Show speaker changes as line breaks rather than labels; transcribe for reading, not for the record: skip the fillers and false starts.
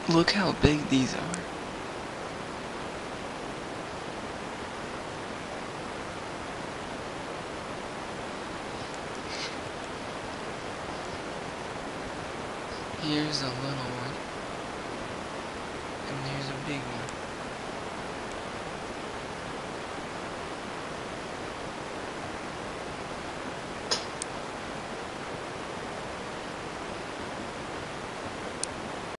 Look how big these are. Here's a little one, and there's a big one.